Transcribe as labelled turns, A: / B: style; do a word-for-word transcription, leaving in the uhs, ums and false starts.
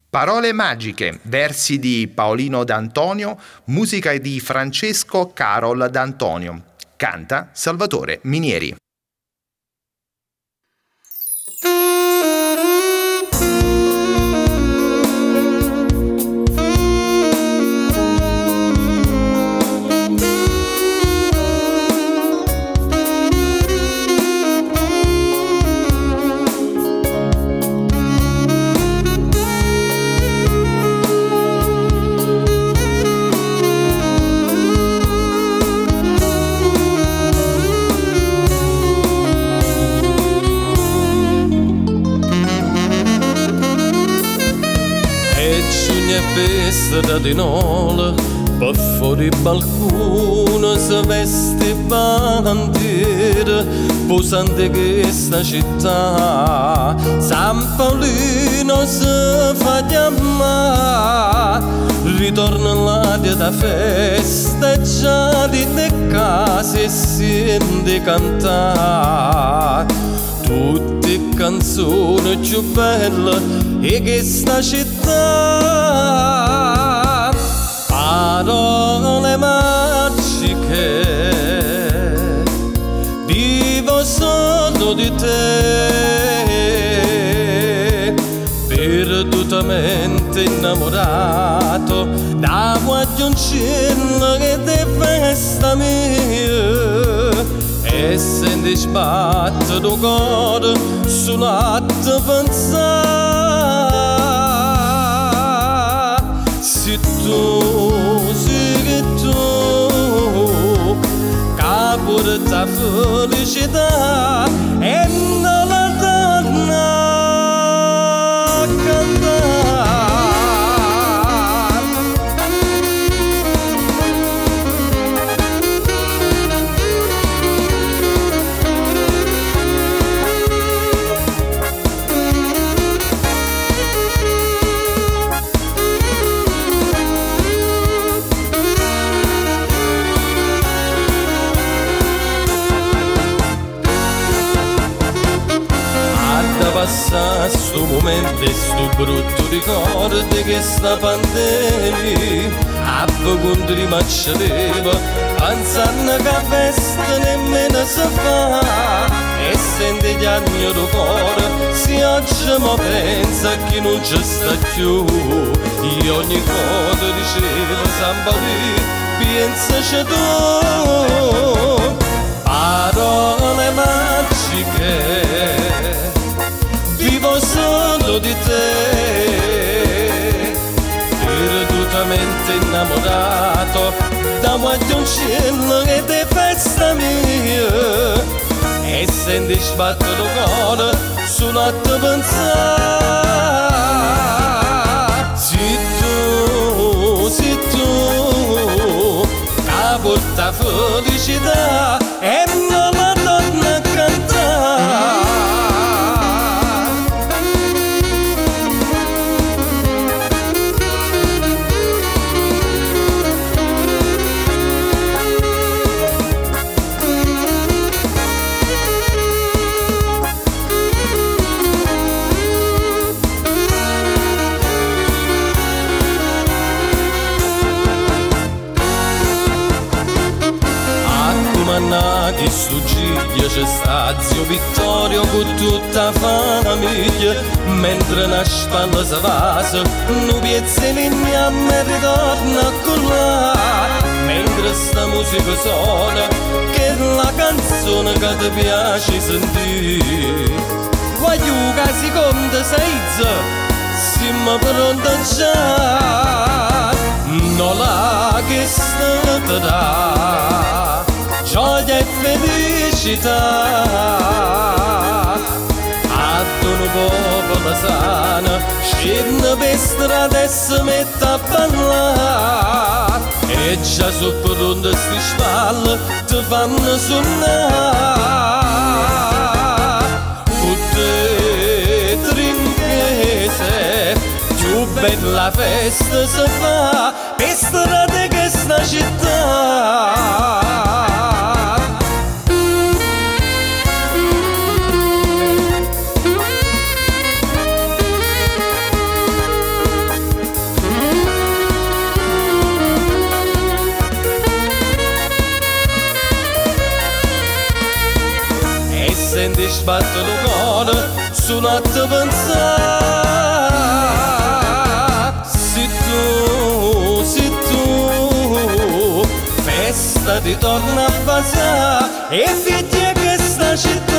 A: Parole magiche, versi di Paolino D'Antonio, musica di Francesco Carol D'Antonio. Canta Salvatore Minieri.
B: Da di nola, per fuori balcone si veste bandiera, posante questa città. San Paolino si fa chiamare, ritorna l'aria da festa e già di case si sente cantare. Tutte canzoni più belle e questa città. Parole magiche, vivo solo di te, perdutamente innamorato da guaglioncino che te festa mia. E senti sbattere il cuore sull'atto pensare. Se tu, se tu, che porta felicità e non la donna a cantare. Passa sto momento e sto brutto ricordo che sta pandemia a poco prima c'aveva pensando che a festa nemmeno si fa e sente gli anni del cuore se oggi mi pensa che non ci sta più. Io ogni cosa dicevo San Paolino pensaci tu. Parole magiche, vivo solo di te, perdutamente innamorato da un guaglioncino che te festa mia. E senti sbattere il cuore sull'atto pensare. Se tu, se tu, che porta felicità e non la donna a cantare. Che su Giglia c'è sta zio Vittorio con tutta famiglia, mentre una spalla si vasa, un pezzettino a me ritorna con là, mentre sta musica suona, che è la canzone che ti piace sentire. Voglio che si conta seiza, siamo pronti già, non la che sta te dà gioia e felicità. Ad un popolo sano scende per strada e si mette a ballare e già su pronto sti spalle ti fanno suonare. Tutte trinchese, più bella festa si fa per strada che sta città. ti sbatto il cuore solo a te pensare. Se tu, se tu festa ti torna a basare e figlia che sta città